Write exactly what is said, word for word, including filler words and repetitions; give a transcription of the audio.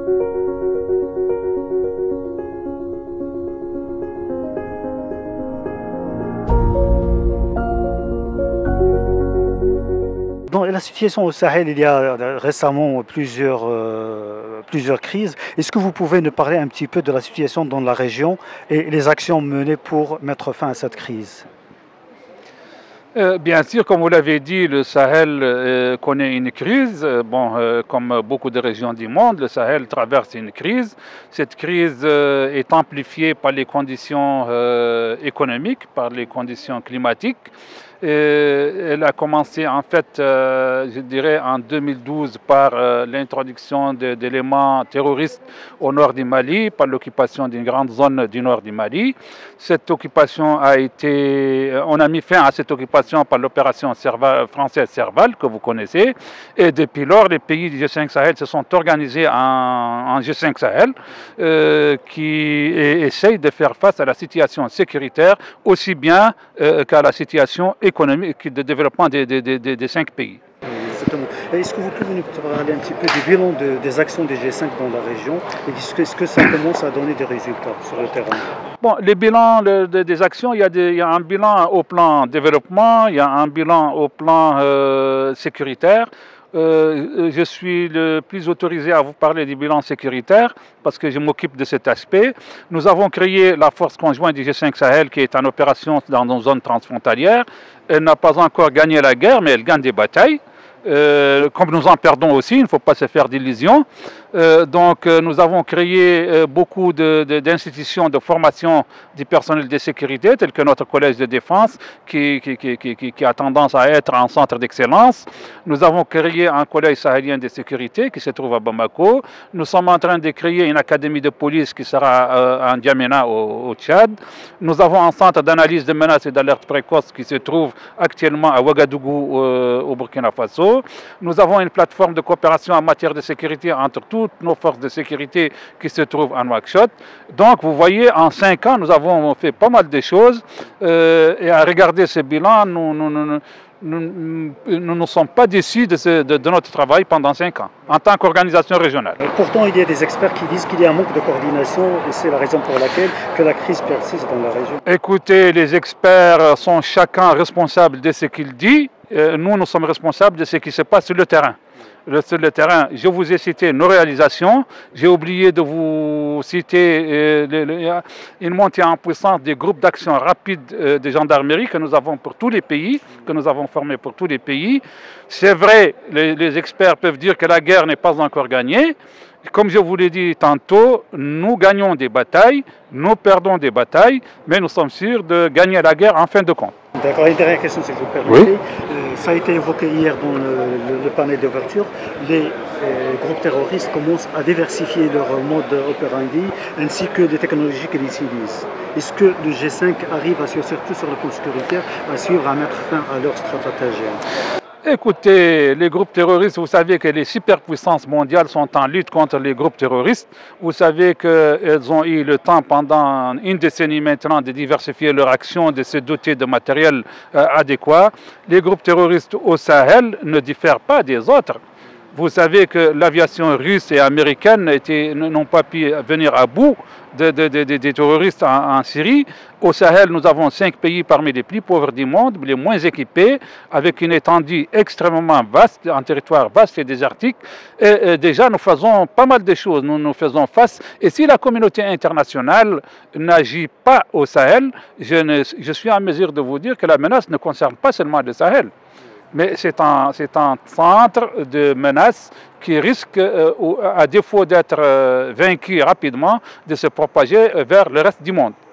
Dans la situation au Sahel, il y a récemment plusieurs, euh, plusieurs crises. Est-ce que vous pouvez nous parler un petit peu de la situation dans la région et les actions menées pour mettre fin à cette crise? Euh, bien sûr, comme vous l'avez dit, le Sahel euh, connaît une crise. Euh, bon, euh, comme beaucoup de régions du monde, le Sahel traverse une crise. Cette crise euh, est amplifiée par les conditions euh, économiques, par les conditions climatiques. Et elle a commencé en fait, euh, je dirais, en deux mille douze par euh, l'introduction d'éléments terroristes au nord du Mali, par l'occupation d'une grande zone du nord du Mali. Cette occupation a été, on a mis fin à cette occupation par l'opération française Serval, que vous connaissez. Et depuis lors, les pays du G cinq Sahel se sont organisés en, en G cinq Sahel, euh, qui essayent de faire face à la situation sécuritaire aussi bien euh, qu'à la situation économique. économique de développement des, des, des, des cinq pays. Exactement. Est-ce que vous pouvez nous parler un petit peu du bilan de, des actions des G cinq dans la région et est-ce que, est-ce que ça commence à donner des résultats sur le terrain? Bon, les bilans le, de, des actions, il y, a des, il y a un bilan au plan développement, il y a un bilan au plan euh, sécuritaire. Euh, je suis le plus autorisé à vous parler du bilan sécuritaire parce que je m'occupe de cet aspect. Nous avons créé la force conjointe du G cinq Sahel qui est en opération dans nos zones transfrontalières. Elle n'a pas encore gagné la guerre, mais elle gagne des batailles. Euh, comme nous en perdons aussi, il ne faut pas se faire d'illusions. Euh, donc euh, nous avons créé euh, beaucoup d'institutions de, de, de formation du personnel de sécurité, tel que notre collège de défense, qui, qui, qui, qui, qui a tendance à être un centre d'excellence. Nous avons créé un collège sahélien de sécurité qui se trouve à Bamako. Nous sommes en train de créer une académie de police qui sera euh, en N'Djamena au, au Tchad. Nous avons un centre d'analyse de menaces et d'alerte précoce qui se trouve actuellement à Ouagadougou euh, au Burkina Faso. Nous avons une plateforme de coopération en matière de sécurité entre toutes nos forces de sécurité qui se trouvent en Nouakchott. Donc vous voyez, en cinq ans, nous avons fait pas mal de choses. Euh, et à regarder ce bilan, nous nous, nous, nous, nous ne sommes pas déçus de, ce, de, de notre travail pendant cinq ans, en tant qu'organisation régionale. Pourtant, il y a des experts qui disent qu'il y a un manque de coordination et c'est la raison pour laquelle que la crise persiste dans la région. Écoutez, les experts sont chacun responsables de ce qu'ils disent. Nous, nous sommes responsables de ce qui se passe sur le terrain. Le, sur le terrain, je vous ai cité nos réalisations. J'ai oublié de vous citer euh, le, le, une montée en puissance des groupes d'action rapide euh, de gendarmerie que nous avons pour tous les pays, que nous avons formés pour tous les pays. C'est vrai, les, les experts peuvent dire que la guerre n'est pas encore gagnée. Comme je vous l'ai dit tantôt, nous gagnons des batailles, nous perdons des batailles, mais nous sommes sûrs de gagner la guerre en fin de compte. D'accord, une dernière question si vous permettez. Oui. Euh, ça a été évoqué hier dans le, le, le panel d'ouverture. Les euh, groupes terroristes commencent à diversifier leur mode opérandi ainsi que les technologies qu'ils utilisent. Est-ce que le G cinq arrive, à, surtout sur le plan sécuritaire, à suivre, à mettre fin à leur stratégie? Écoutez, les groupes terroristes, vous savez que les superpuissances mondiales sont en lutte contre les groupes terroristes. Vous savez qu'elles ont eu le temps pendant une décennie maintenant de diversifier leur action, de se doter de matériel euh, adéquat. Les groupes terroristes au Sahel ne diffèrent pas des autres. Vous savez que l'aviation russe et américaine n'ont pas pu venir à bout de, de, de, de, des terroristes en, en Syrie. Au Sahel, nous avons cinq pays parmi les plus pauvres du monde, les moins équipés, avec une étendue extrêmement vaste, un territoire vaste et désertique. Et, et déjà, nous faisons pas mal de choses, nous nous faisons face. Et si la communauté internationale n'agit pas au Sahel, je, ne, je suis en mesure de vous dire que la menace ne concerne pas seulement le Sahel. Mais c'est un, c'est un centre de menace qui risque, euh, à défaut d'être euh, vaincu rapidement, de se propager vers le reste du monde.